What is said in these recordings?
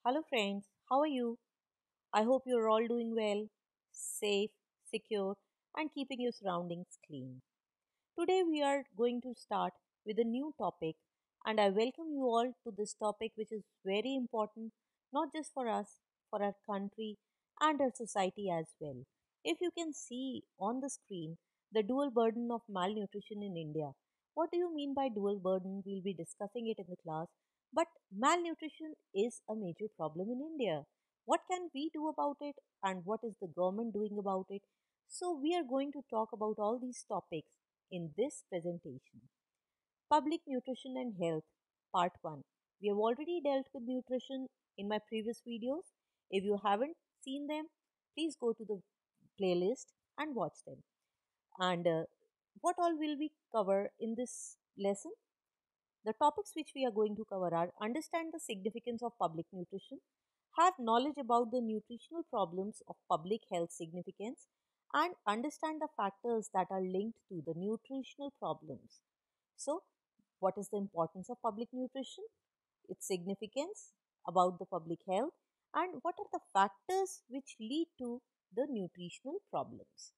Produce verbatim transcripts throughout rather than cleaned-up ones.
Hello, friends. How are you? I hope you're all doing well, safe, secure, and keeping your surroundings clean. Today, we are going to start with a new topic, and I welcome you all to this topic, which is very important not just for us, for our country, and our society as well. If you can see on the screen the dual burden of malnutrition in India, what do you mean by dual burden? We'll be discussing it in the class. But malnutrition is a major problem in India. What can we do about it, and what is the government doing about it? So, we are going to talk about all these topics in this presentation. Public Nutrition and Health, Part one. We have already dealt with nutrition in my previous videos. If you haven't seen them, please go to the playlist and watch them. And uh, what all will we cover in this lesson? The topics which we are going to cover are understand the significance of public nutrition, have knowledge about the nutritional problems of public health significance, and understand the factors that are linked to the nutritional problems. So, what is the importance of public nutrition, its significance, about the public health, and what are the factors which lead to the nutritional problems?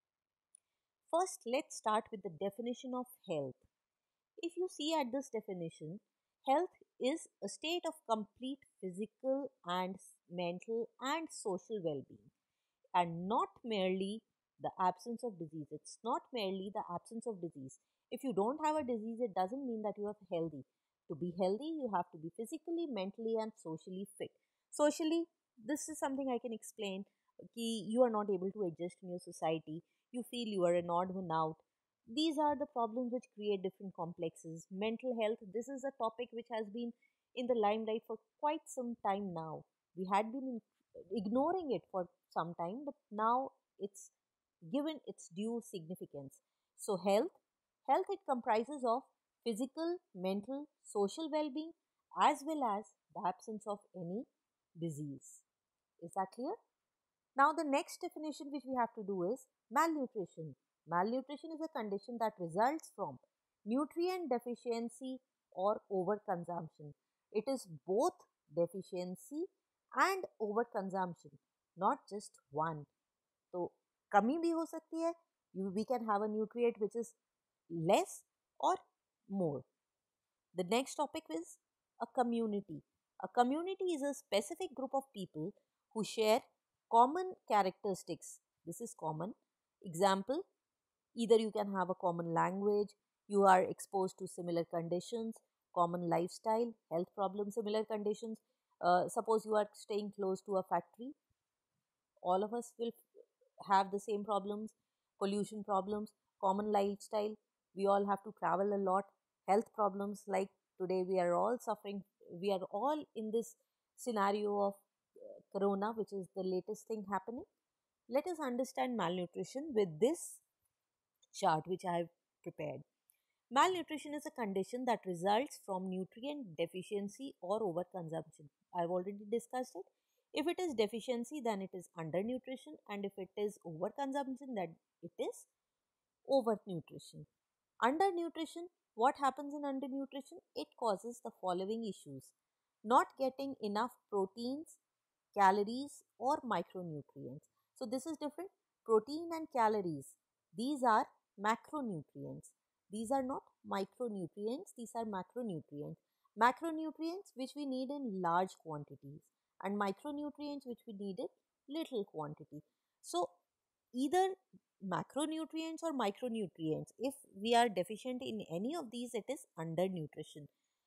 First, let's start with the definition of health. If you see at this definition, health is a state of complete physical and mental and social well being, and not merely the absence of disease. It's not merely the absence of disease. If you don't have a disease, it doesn't mean that you are healthy. To be healthy, you have to be physically, mentally, and socially fit. Socially, this is something I can explain. Ki you are not able to adjust in your society. You feel you are an odd one out. These are the problems which create different complexes. Mental health, this is a topic which has been in the limelight for quite some time now. We had been in, ignoring it for some time, but now it's given its due significance. So, health, health it comprises of physical, mental, social well-being as well as the absence of any disease. Is that clear? Now, the next definition which we have to do is malnutrition. Malnutrition is a condition that results from nutrient deficiency or overconsumption. It is both deficiency and overconsumption, not just one. तो कमी भी हो सकती है. You, we can have a nutrient which is less or more. The next topic is a community. A community is a specific group of people who share common characteristics. This is common. Example, either you can have a common language, you are exposed to similar conditions, common lifestyle, health problems, similar conditions. Uh, suppose you are staying close to a factory, all of us will have the same problems, pollution problems, common lifestyle. We all have to travel a lot. Health problems like today we are all suffering. We are all in this scenario of uh, corona, which is the latest thing happening. Let us understand malnutrition with this chart which I have prepared. Malnutrition is a condition that results from nutrient deficiency or overconsumption. I have already discussed it. If it is deficiency, then it is undernutrition, and if it is overconsumption, then it is overnutrition. Undernutrition, what happens in undernutrition? It causes the following issues: not getting enough proteins, calories, or micronutrients. So, this is different. Protein and calories, these are macronutrients. These are not micronutrients, these are macronutrients. Macronutrients which we need in large quantities, and micronutrients which we need in little quantity. So, either macronutrients or micronutrients, if we are deficient in any of these, it is undernutrition.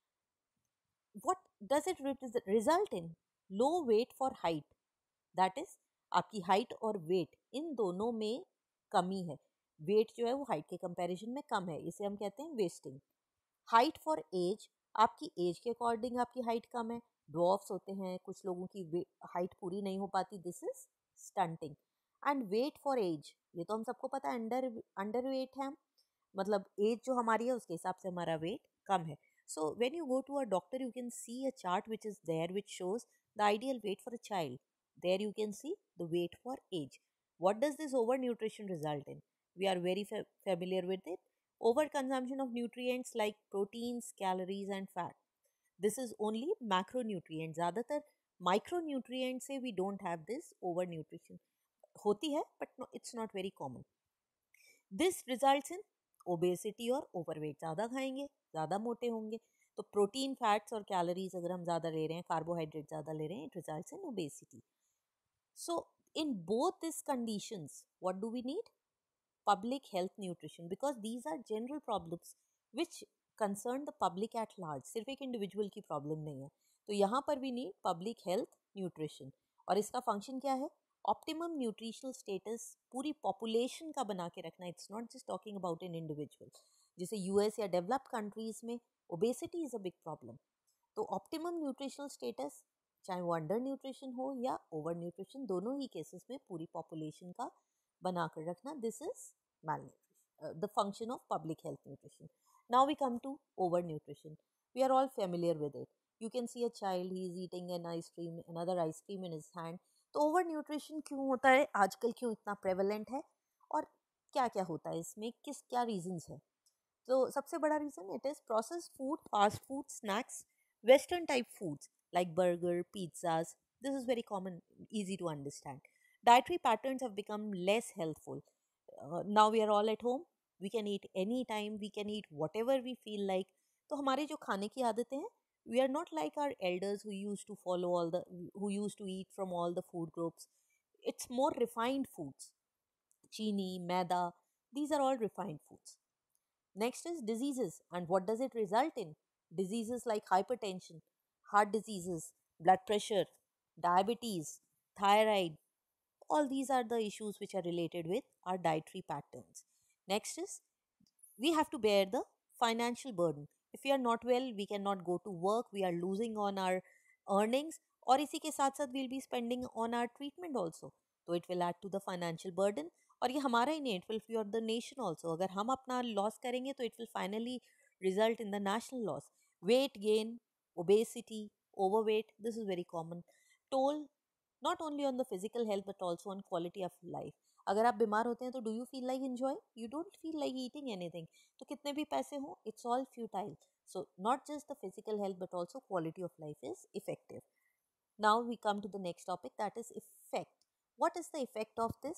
What does it result in? Low weight for height, that is आपकी height और weight इन दोनों में कमी है. Wait जो है वो हाइट के कंपैरिजन में कम है, इसे हम कहते हैं वेस्टिंग. हाइट फॉर एज, आपकी एज के अकॉर्डिंग आपकी हाइट कम है. ड्वार्फ्स होते हैं, कुछ लोगों की हाइट पूरी नहीं हो पाती, this is stunting. And weight for age, ये तो हम सबको पता है, अंडर अंडर वेट है हम, मतलब एज जो हमारी है उसके हिसाब से हमारा वेट कम है. So when you go to a doctor you can see a chart which is there which shows the ideal weight for a child. There you can see the weight for age. What does this overnutrition result in? We are very fa- familiar with it. Overconsumption of nutrients like proteins, calories and fat. This is only macronutrients. ज़्यादातर micronutrient से we don't have this over nutrition, होती है but it's not very common. This results in obesity और overweight, ज़्यादा खाएंगे ज़्यादा मोटे होंगे, तो प्रोटीन फैट्स और कैलोरीज अगर हम ज़्यादा ले रहे हैं, कार्बोहाइड्रेट ज़्यादा ले रहे हैं, it results in obesity. So in both this conditions what do we need? public health nutrition, because these are general problems which concern the public at large, सिर्फ एक इंडिविजुअल की प्रॉब्लम नहीं है। तो यहाँ पर भी नीड पब्लिक हेल्थ न्यूट्रिशन, और इसका फंक्शन क्या है? ऑप्टिमम न्यूट्रिशनल स्टेटस पूरी पॉपुलेशन का बना के रखना। It's not just talking about an individual. जैसे यूएस या डेवलप्ड कंट्रीज में obesity is a big problem, तो ऑप्टिमम न्यूट्रिशनल स्टेटस, चाहे वो अंडर न्यूट्रिशन हो या ओवर न्यूट्रिशन, दोनों ही केसेस में पूरी पॉपुलेशन का बनाकर रखना, this is malnutrition, the function of public health nutrition. Now we come to over nutrition, we are all familiar with it. You can see a child, he is eating an ice cream, another ice cream in his hand. तो over nutrition क्यों होता है आजकल, क्यों इतना prevalent है, और क्या क्या होता है इसमें, किस क्या रीजंस है? तो सबसे बड़ा reason it is processed food, fast food, snacks, western type foods like burger, pizzas. This is very common, easy to understand. Dietary patterns have become less healthful. Uh, now we are all at home. We can eat anytime. We can eat whatever we feel like. तो हमारे जो खाने की आदतें हैं, we are not like our elders who used to follow all the, who used to eat from all the food groups. It's more refined foods. Chini, maida, these are all refined foods. Next is diseases. And what does it result in? Diseases like hypertension, heart diseases, blood pressure, diabetes, thyroid. All these are the issues which are related with our dietary patterns. Next is we have to bear the financial burden. If we are not well, we cannot go to work, we are losing on our earnings, और इसी के साथ साथ we'll be spending on our treatment also. तो it will add to the financial burden, और ये हमारा ही नहीं, it will for the nation also. अगर हम अपना लॉस करेंगे तो it will finally result in the national loss. Weight gain, obesity, overweight, this is very common. Toll not only on the physical health but also on quality of life. अगर आप बीमार होते हैं तो do you feel like enjoy? You don't feel like eating anything. तो कितने भी पैसे हों, it's all futile. So not just the physical health but also quality of life is effective. Now we come to the next topic, that is effect. what is the effect of this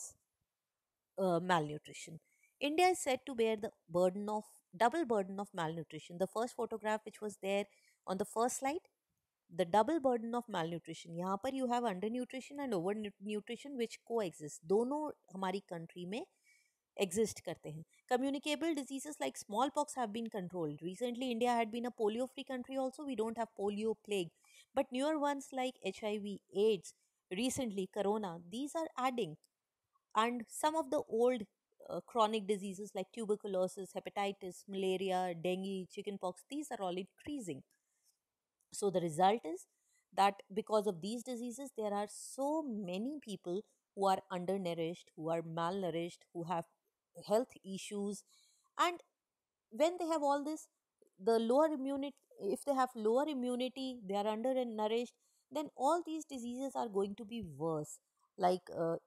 uh, malnutrition? India is said to bear the burden of double burden of malnutrition. The first photograph which was there on the first slide, the double burden of malnutrition, यहाँ पर you have undernutrition and overnutrition which coexist, दोनों हमारी country में exist करते हैं. Communicable diseases like smallpox have been controlled. Recently, India had been a polio-free country also. We don't have polio plague. But newer ones like H I V, AIDS, recently Corona, these are adding. And some of the old uh, chronic diseases like tuberculosis, hepatitis, malaria, dengue, chickenpox, these are all increasing. So the result is that because of these diseases, there are so many people who are undernourished, who are malnourished, who have health issues. And when they have all this, the lower immunity, if they have lower immunity, they are undernourished, then all these diseases are going to be worse. Like uh,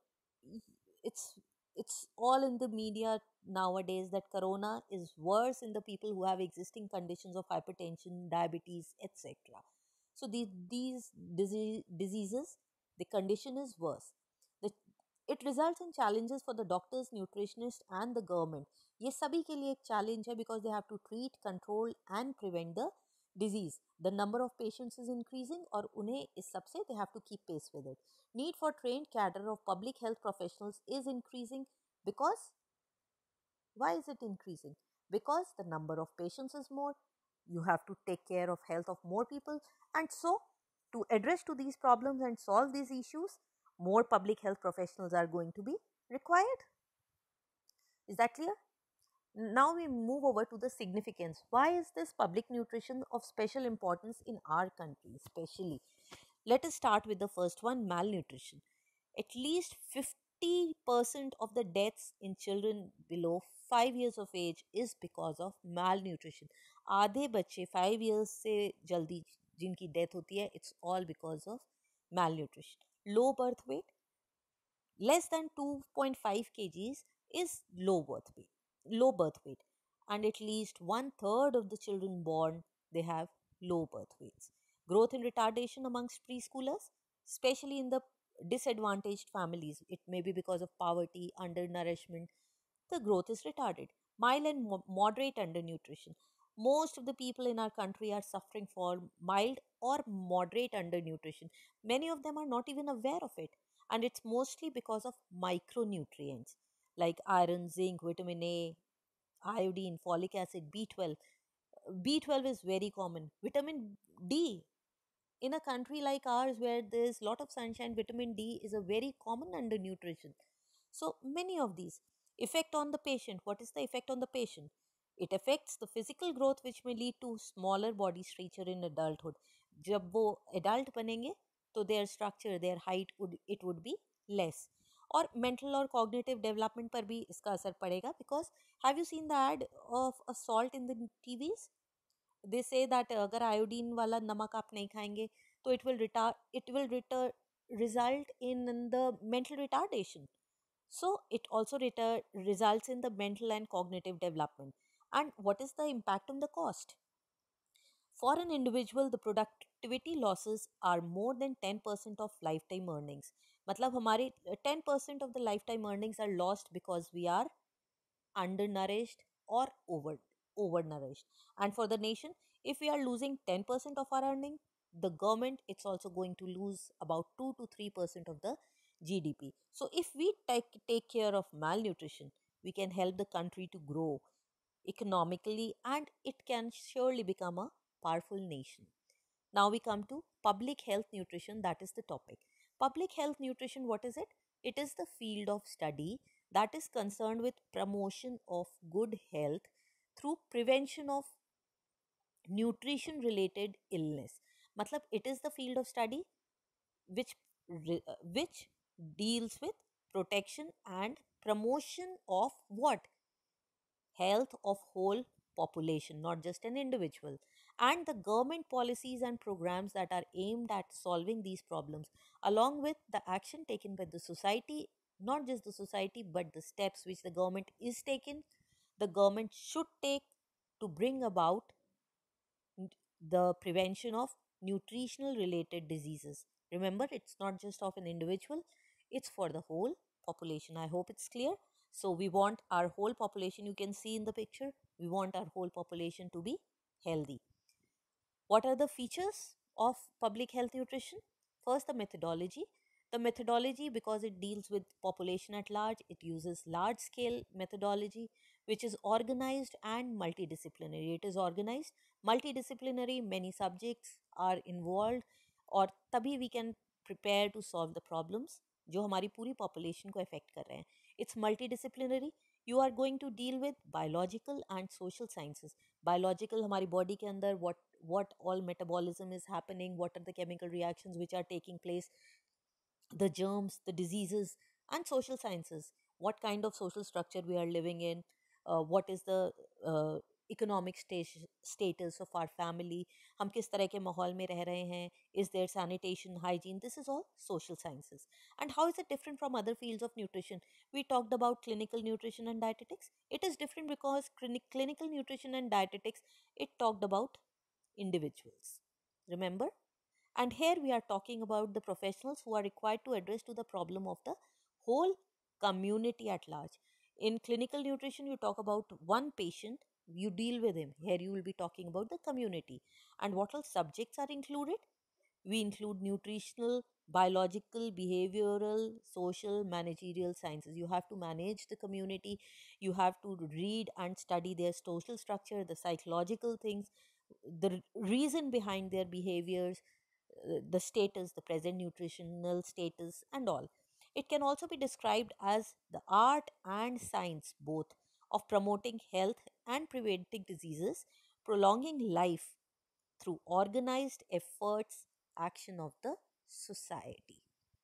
it's it's all in the media nowadays that corona is worse in the people who have existing conditions of hypertension, diabetes, etc. So the, these disease, diseases, the condition is worse. The, it results in challenges for the doctors, nutritionists and the government. ये सभी के लिए एक challenge है because they have to treat, control and prevent the disease. The number of patients is increasing और उन्हें इस सब से they have to keep pace with it. Need for trained cadre of public health professionals is increasing because why is it increasing? Because the number of patients is more, you have to take care of health of more people, and so to address to these problems and solve these issues, more public health professionals are going to be required. Is that clear? Now we move over to the significance. Why is this public nutrition of special importance in our country especially? Let us start with the first one, malnutrition. At least fifty percent of the deaths in children below five years of age is because of malnutrition. आधे बच्चे five years से जल्दी जिनकी death होती है, it's all because of malnutrition. Low birth weight, less than two point five kgs is low birth weight, low birth weight, and at least one third of the children born, they have low birth weights. Growth in retardation amongst preschoolers, especially in the disadvantaged families. It may be because of poverty, undernourishment, the growth is retarded. Mild and mo- moderate undernutrition. Most of the people in our country are suffering for mild or moderate undernutrition. Many of them are not even aware of it. And it's mostly because of micronutrients like iron, zinc, vitamin A, iodine, folic acid, B twelve. B twelve is very common. Vitamin D, in a country like ours where there's a lot of sunshine, vitamin D is a very common undernutrition. So many of these effect on the patient. What is the effect on the patient? It affects the physical growth, which may lead to smaller body structure in adulthood. जब वो adult बनेंगे तो their structure, their height would it would be less. और mental और cognitive development पर भी इसका असर पड़ेगा, because have you seen the ad of a salt in the T Vs? They say that अगर आयोडीन वाला नमक आप नहीं खाएंगे तो it will retard it will retar result in the mental retardation. So it also retar- results in the mental and cognitive development. And what is the impact on the cost? For an individual, the productivity losses are more than ten percent of lifetime earnings. मतलब हमारे ten percent of the lifetime earnings are lost because we are undernourished or over overnourished. And for the nation, if we are losing ten percent of our earning, the government it's also going to lose about two to three percent of the G D P. So if we take take care of malnutrition, we can help the country to grow economically, and it can surely become a powerful nation. Now we come to public health nutrition, that is the topic. Public health nutrition, what is it? It is the field of study that is concerned with promotion of good health through prevention of nutrition related illness. Matlab, it is the field of study which re- uh, which deals with protection and promotion of what? Health of whole population, not just an individual. And the government policies and programs that are aimed at solving these problems, along with the action taken by the society, not just the society but the steps which the government is taken, the government should take to bring about n- the prevention of nutritional related diseases. Remember, it's not just of an individual, it's for the whole population. I hope it's clear. So, we want our whole population, you can see in the picture, we want our whole population to be healthy. What are the features of public health nutrition? First, the methodology. The methodology, because it deals with population at large, it uses large scale methodology which is organized and multidisciplinary. It is organized, multidisciplinary, many subjects are involved, और तभी we can prepare to solve the problems जो हमारी पूरी population को affect कर रहे हैं. It's multidisciplinary. You are going to deal with biological and social sciences. Biological, हमारी body के अंदर what what all metabolism is happening, what are the chemical reactions which are taking place, the germs, the diseases. And social sciences, what kind of social structure we are living in, uh, what is the uh, economic stage, status of our family, हम किस तरह के माहौल में रह रहे हैं, is there sanitation, hygiene, this is all social sciences. And how is it different from other fields of nutrition? We talked about clinical nutrition and dietetics. It is different because clini- clinical nutrition and dietetics, it talked about individuals. Remember? And here we are talking about the professionals who are required to address to the problem of the whole community at large. In clinical nutrition, you talk about one patient, you deal with him. Here you will be talking about the community. And what all subjects are included? We include nutritional, biological, behavioral, social, managerial sciences. You have to manage the community. You have to read and study their social structure, the psychological things, the reason behind their behaviors, uh, the status, the present nutritional status, and all. It can also be described as the art and science both of promoting health and preventing diseases, prolonging life through organized efforts, action of the society.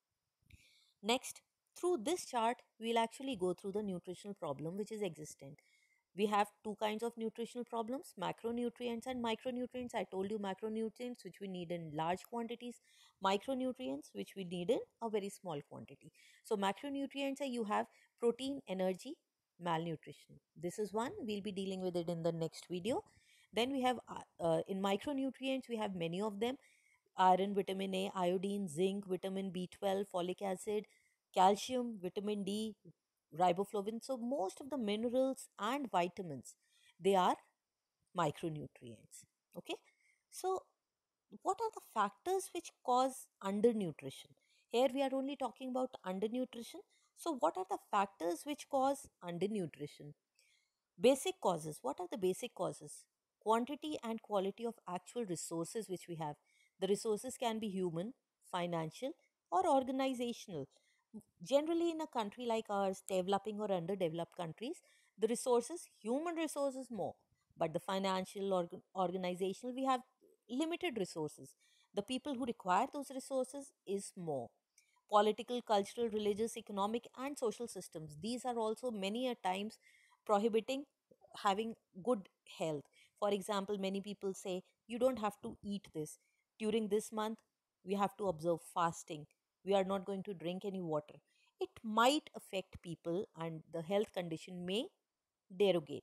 Next, through this chart, we'll actually go through the nutritional problem which is existent. We have two kinds of nutritional problems, macronutrients and micronutrients. I told you macronutrients which we need in large quantities, micronutrients which we need in a very small quantity. So macronutrients are, you have protein, energy, malnutrition. This is one, we'll be dealing with it in the next video. Then we have uh, uh, in micronutrients we have many of them. iron, vitamin A, iodine, zinc, vitamin B twelve, folic acid, calcium, vitamin D, riboflavin. So most of the minerals and vitamins, they are micronutrients. Okay. So what are the factors which cause undernutrition? Here we are only talking about undernutrition. So what are the factors which cause undernutrition? Basic causes. What are the basic causes? Quantity and quality of actual resources which we have. The resources can be human, financial, or organizational. Generally, in a country like ours, developing or underdeveloped countries, the resources, human resources more, but the financial or organizational, we have limited resources. The people who require those resources is more. Political, cultural, religious, economic, and social systems. These are also many a times prohibiting having good health. For example, many people say you don't have to eat this. During this month, we have to observe fasting. We are not going to drink any water. It might affect people and the health condition may derogate.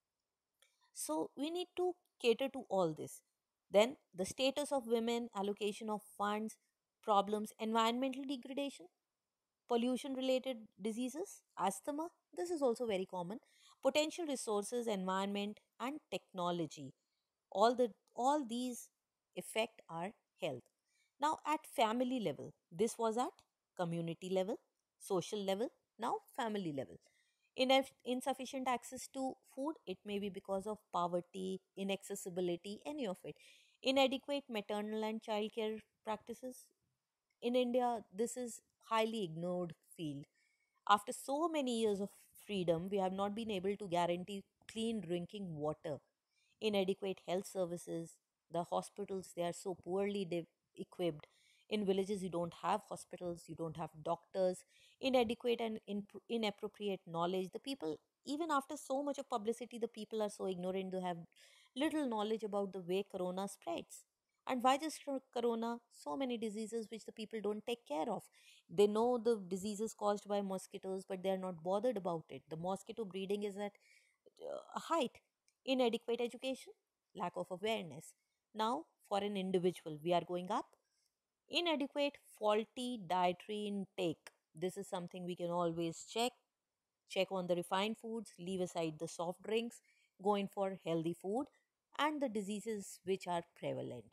So we need to cater to all this. Then the status of women, allocation of funds, problems, environmental degradation, pollution related diseases, asthma, this is also very common, potential resources, environment, and technology. All the all these affect our health. Now at family level, this was at community level, social level, now family level. Ineff- insufficient access to food, it may be because of poverty, inaccessibility, any of it. Inadequate maternal and child care practices. In India, this is highly ignored field. After so many years of freedom, we have not been able to guarantee clean drinking water. Inadequate health services, the hospitals, they are so poorly de- equipped. In villages, you don't have hospitals, you don't have doctors. Inadequate and in- inappropriate knowledge. The people, even after so much of publicity, the people are so ignorant, they have little knowledge about the way corona spreads. And why just cor- corona? So many diseases which the people don't take care of. They know the diseases caused by mosquitoes, but they are not bothered about it. The mosquito breeding is at uh, a height. Inadequate education, lack of awareness. Now, for an individual, we are going up. Inadequate, faulty dietary intake. This is something we can always check. Check on the refined foods, leave aside the soft drinks, go in for healthy food and the diseases which are prevalent.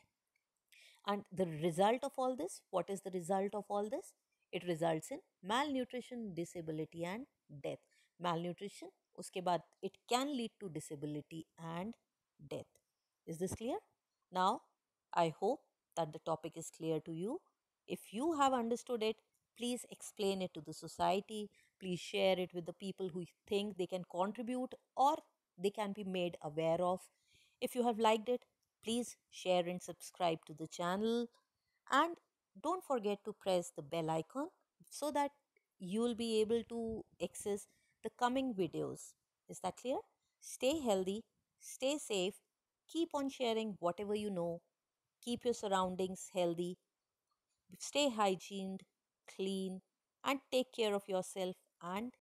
And the result of all this, what is the result of all this? It results in malnutrition, disability, and death. Malnutrition, uske baad, it can lead to disability and death. Is this clear? Now, I hope that the topic is clear to you. If you have understood it, please explain it to the society. Please share it with the people who think they can contribute or they can be made aware of. If you have liked it, please share and subscribe to the channel. And don't forget to press the bell icon so that you will be able to access the coming videos. Is that clear? Stay healthy, stay safe, keep on sharing whatever you know, keep your surroundings healthy, stay hygiened, clean, and take care of yourself and